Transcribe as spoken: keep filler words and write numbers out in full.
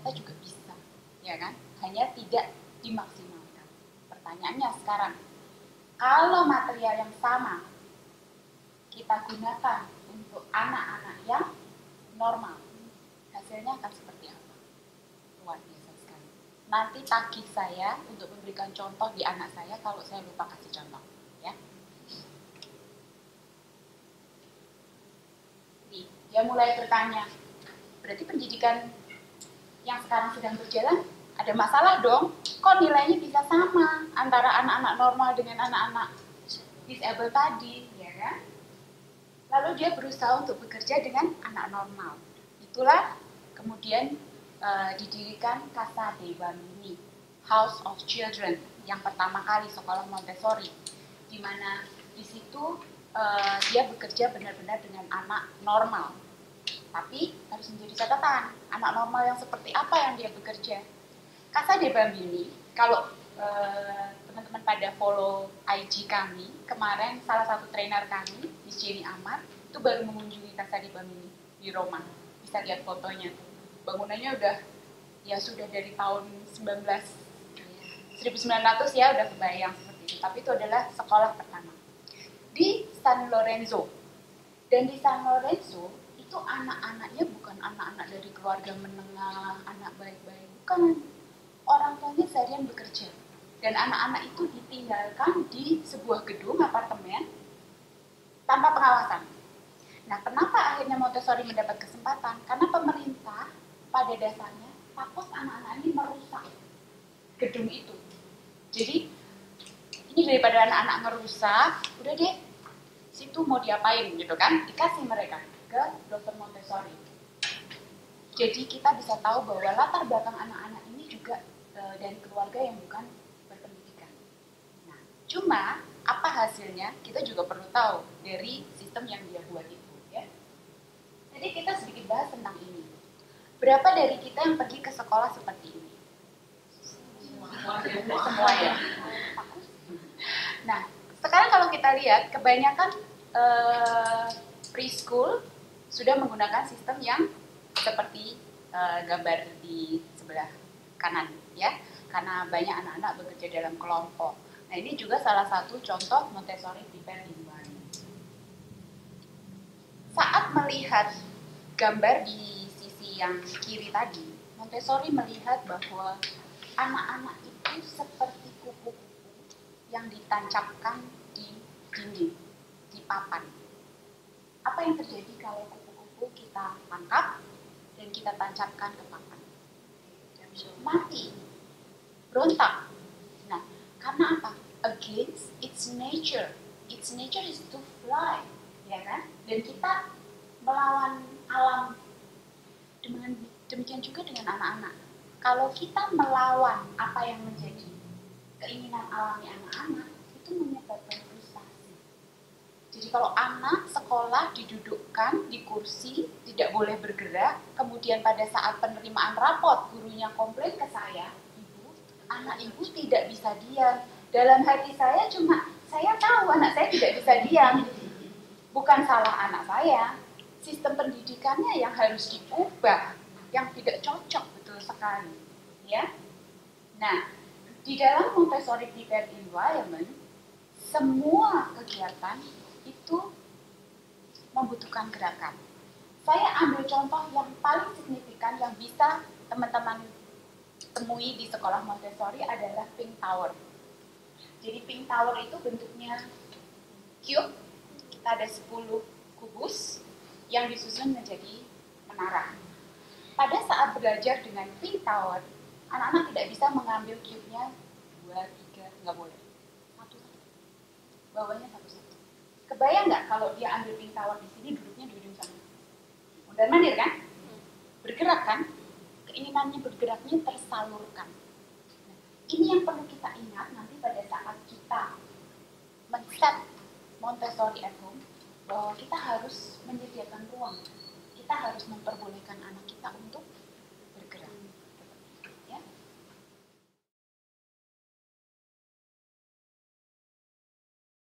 kita juga bisa, ya kan? Hanya tidak dimaksimalkan. Pertanyaannya sekarang, kalau material yang sama kita gunakan untuk anak-anak yang normal, hasilnya akan seperti apa? Luar biasa sekali. Nanti tagih saya untuk memberikan contoh di anak saya kalau saya lupa kasih contoh, ya. Nih, dia mulai bertanya, berarti pendidikan yang sekarang sedang berjalan ada masalah dong, kok nilainya bisa sama antara anak-anak normal dengan anak-anak disable tadi, ya kan? Lalu dia berusaha untuk bekerja dengan anak normal. Itulah kemudian uh, didirikan Casa dei Bambini, House of Children, yang pertama kali sekolah Montessori, di mana di situ uh, dia bekerja benar-benar dengan anak normal. Tapi harus menjadi catatan, anak normal yang seperti apa yang dia bekerja. Casa dei Bambini, kalau uh, teman-teman pada follow I G kami, kemarin salah satu trainer kami, Miss Jenny Amar, itu baru mengunjungi Casa dei Bambini di Roma. Bisa lihat fotonya. Bangunannya udah, ya sudah dari tahun seribu sembilan ratus ya, udah kebayang seperti itu. Tapi itu adalah sekolah pertama. Di San Lorenzo. Dan di San Lorenzo, itu anak-anaknya bukan anak-anak dari keluarga menengah, anak baik-baik. Bukan. Orang tuanya seharian bekerja. Dan anak-anak itu ditinggalkan di sebuah gedung apartemen tanpa pengawasan. Nah, kenapa akhirnya Montessori mendapat kesempatan? Karena pemerintah pada dasarnya takut anak-anak ini merusak gedung itu. Jadi, ini daripada anak-anak merusak, udah deh, situ mau diapain gitu kan? Dikasih mereka ke dokter Montessori. Jadi kita bisa tahu bahwa latar belakang anak-anak ini juga e, dari keluarga yang bukan berpendidikan. Nah, cuma apa hasilnya kita juga perlu tahu dari sistem yang dia buat itu, ya. Jadi kita sedikit bahas tentang ini. Berapa dari kita yang pergi ke sekolah seperti ini? Semua, semua ya. Nah, sekarang kalau kita lihat kebanyakan e, preschool sudah menggunakan sistem yang seperti uh, gambar di sebelah kanan, ya, karena banyak anak-anak bekerja dalam kelompok. Nah, ini juga salah satu contoh Montessori Prepared Environment. Saat melihat gambar di sisi yang kiri tadi, Montessori melihat bahwa anak-anak itu seperti kupu-kupu yang ditancapkan di dinding, di papan. Apa yang terjadi kalau kupu-kupu kita tangkap dan kita tancapkan ke papan? Mati, berontak. Nah, karena apa? Against its nature. Its nature is to fly, ya kan? Dan kita melawan alam. Demikian juga dengan anak-anak. Kalau kita melawan apa yang menjadi keinginan alami anak-anak, itu menyebabkan frustasi. Jadi kalau anak sekolah didudukkan di kursi, tidak boleh bergerak, kemudian pada saat penerimaan rapot gurunya komplain ke saya, ibu, anak ibu tidak bisa diam. Dalam hati saya cuma, saya tahu anak saya tidak bisa diam. Bukan salah anak saya, sistem pendidikannya yang harus diubah, yang tidak cocok betul sekali, ya. Nah, di dalam Montessori Prepared Environment, semua kegiatan itu membutuhkan gerakan. Saya ambil contoh yang paling signifikan yang bisa teman-teman temui di sekolah Montessori adalah Pink Tower. Jadi Pink Tower itu bentuknya cube, kita ada sepuluh kubus yang disusun menjadi menara. Pada saat belajar dengan Pink Tower, anak-anak tidak bisa mengambil cube-nya dua, tiga, nggak boleh. Satu-satu. Bawahnya satu-satu. Kebayang nggak kalau dia ambil Pink Tower di sini, duduknya di ujung sana? Mondar mandir kan? Bergerak kan? Keinginannya bergeraknya tersalurkan. Nah, ini yang perlu kita ingat nanti pada saat kita men-set Montessori at home, bahwa kita harus menyediakan ruang. Kita harus memperbolehkan anak kita untuk